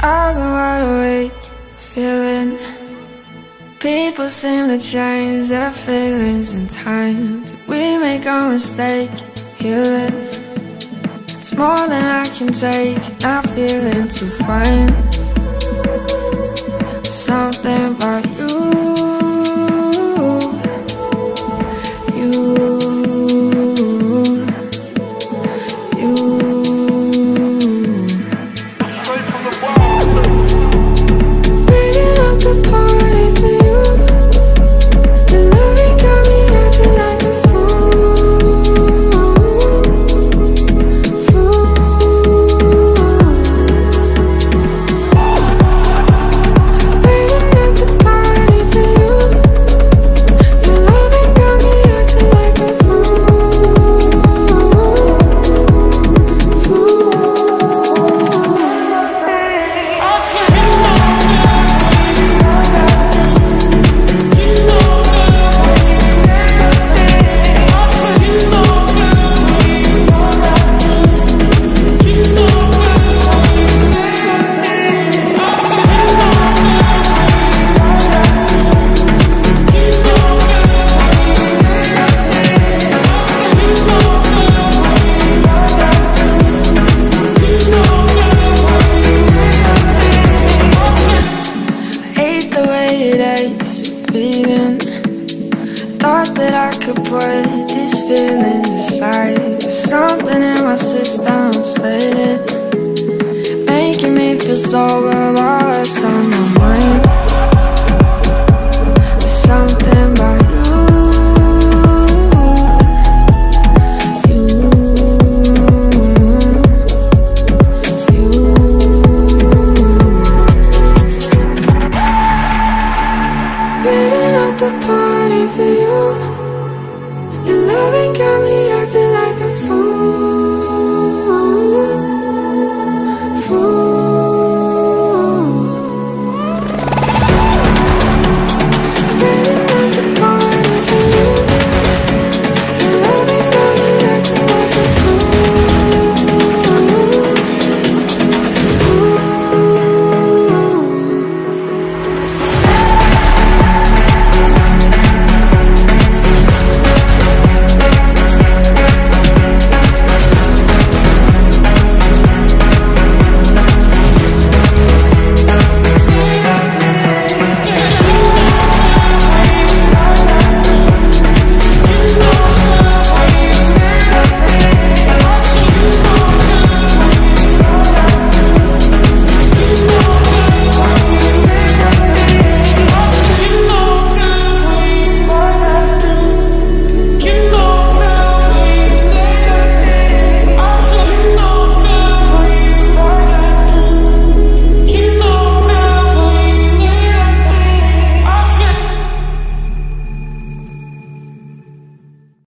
I've been wide awake, feeling. People seem to change their feelings in time. Did we make a mistake? Healing. It's more than I can take. Not feeling too fine. Something about you. Thought that I could put these feelings aside. Something in my system's faded, making me feel sober, but what's on my mind?